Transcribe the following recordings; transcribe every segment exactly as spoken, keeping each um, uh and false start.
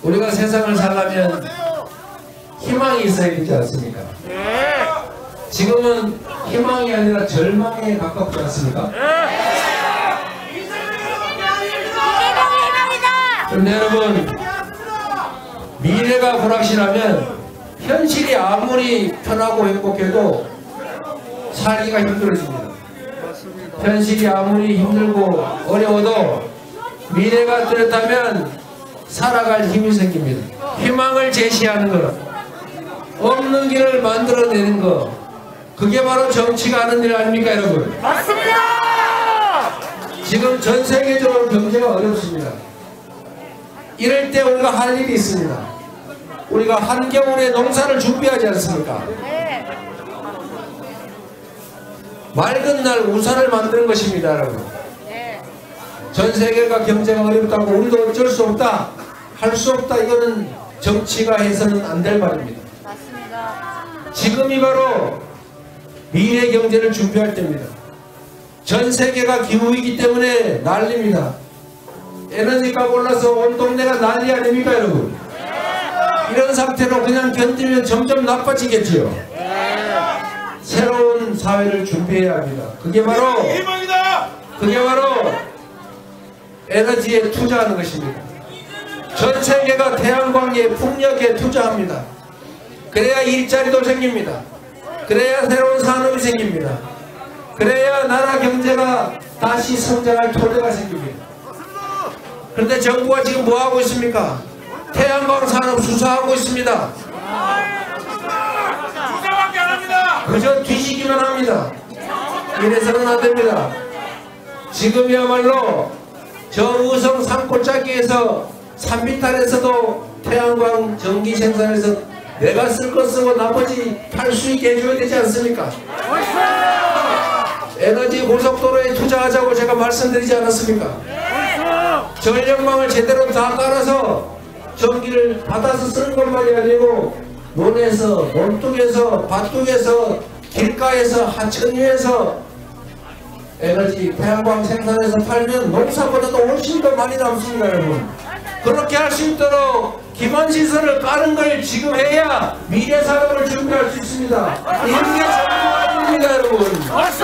우리가 세상을 살려면 희망이 있어야 되지 않습니까? 지금은 희망이 아니라 절망에 가깝지 않습니까? 그런데 여러분, 미래가 불확실하면 현실이 아무리 편하고 행복해도 살기가 힘들어집니다. 현실이 아무리 힘들고 어려워도 미래가 뚜렷하면 살아갈 힘이 생깁니다. 희망을 제시하는 것, 없는 길을 만들어내는 것, 그게 바로 정치가 하는 일 아닙니까 여러분? 맞습니다! 지금 전 세계적으로 경제가 어렵습니다. 이럴 때 우리가 할 일이 있습니다. 우리가 한겨울에 농사를 준비하지 않습니까? 맑은 날 우산을 만드는 것입니다 여러분. 전 세계가 경제가 어렵다고 우리도 어쩔 수 없다, 할 수 없다, 이거는 정치가 해서는 안 될 말입니다. 맞습니다. 지금이 바로 미래 경제를 준비할 때입니다. 전 세계가 기후이기 때문에 난립니다. 에너지가 올라서 온 동네가 난리 아닙니까 여러분? 이런 상태로 그냥 견디면 점점 나빠지겠지요. 새로운 사회를 준비해야 합니다. 그게 바로 그게 바로 에너지에 투자하는 것입니다. 전 세계가 태양광에 풍력에 투자합니다. 그래야 일자리도 생깁니다. 그래야 새로운 산업이 생깁니다. 그래야 나라 경제가 다시 성장할 토대가 생깁니다. 그런데 정부가 지금 뭐하고 있습니까? 태양광 산업 수사하고 있습니다. 수사밖에 안 합니다. 그저 뒤지기만 합니다. 이래서는 안 됩니다. 지금이야말로 저우성 산골짜기에서 산비탈에서도 태양광 전기 생산해서 내가 쓸 거 쓰고 나머지 팔 수 있게 해줘야 되지 않습니까? 에너지 고속도로에 투자하자고 제가 말씀드리지 않았습니까? 전력망을 제대로 다 깔아서 전기를 받아서 쓰는 것만이 아니고 논에서, 논둑에서, 밭둑에서, 길가에서, 하천위에서 에너지 태양광 생산해서 팔면 농사보다도 훨씬 더 많이 남습니다 여러분. 그렇게 할 수 있도록 기반시설을 까는 걸 지금 해야 미래 산업을 준비할 수 있습니다. 이런 게 정부가 아닙니다 여러분.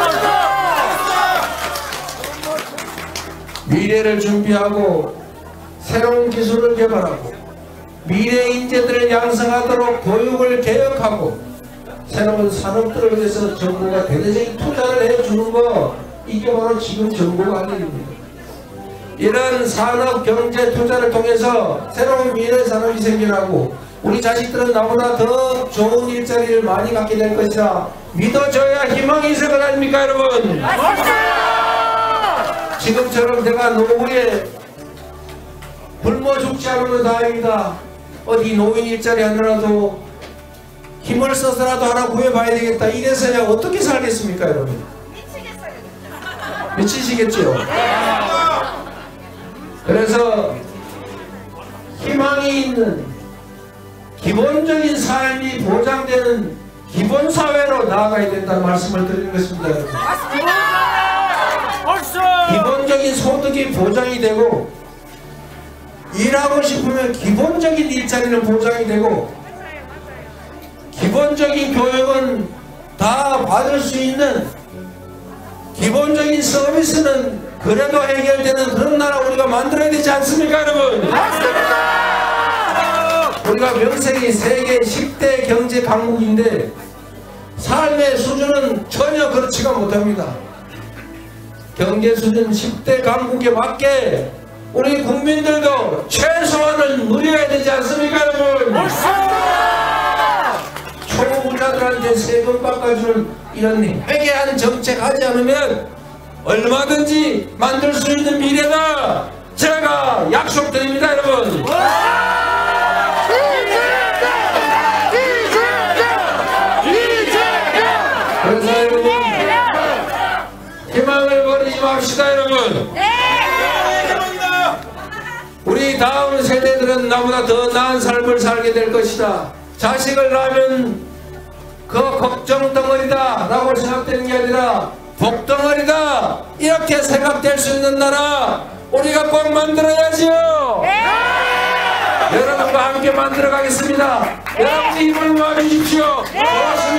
미래를 준비하고 새로운 기술을 개발하고 미래 인재들을 양성하도록 교육을 개혁하고 새로운 산업들을 위해서 정부가 대대적인 투자를 해주는 거, 이게 바로 지금 정부가 할 일입니다. 이런 산업 경제 투자를 통해서 새로운 미래 산업이 생겨나고 우리 자식들은 나보다 더 좋은 일자리를 많이 갖게 될 것이다 믿어줘야 희망이 있을 것 아닙니까 여러분? 지금처럼 내가 노후에 굶어 죽지 않으면 다행이다, 어디 노인 일자리 하느라도 힘을 써서라도 하나 구해봐야 되겠다, 이래서야 어떻게 살겠습니까 여러분? 미치시겠죠? 그래서 희망이 있는 기본적인 삶이 보장되는 기본사회로 나아가야 된다는 말씀을 드리는 것입니다 여러분. 기본적인 소득이 보장이 되고 일하고 싶으면 기본적인 일자리는 보장이 되고 기본적인 교육은 다 받을 수 있는 기본적인 서비스는 그래도 해결되는 그런 나라 우리가 만들어야 되지 않습니까 여러분? 맞습니다! 우리가 명색이 세계 십 대 경제 강국인데 삶의 수준은 전혀 그렇지가 못합니다. 경제 수준 십 대 강국에 맞게 우리 국민들도 최소한을 누려야 되지 않습니까 여러분? 초부자들한테 세금 깎아주는 이런 회개하는 정책 하지 않으면 얼마든지 만들 수 있는 미래다 제가 약속드립니다 여러분. 그래서 여러분 희망을 버리지 맙시다 여러분. 우리 다음 세대들은 나보다 더 나은 삶을 살게 될 것이다, 자식을 낳으면 그 걱정 덩어리다 라고 생각되는 게 아니라 복덩어리다 이렇게 생각될 수 있는 나라 우리가 꼭 만들어야지요. 여러분과 함께 만들어 가겠습니다. 여러분의 힘을 모아주십시오. 고맙습니다.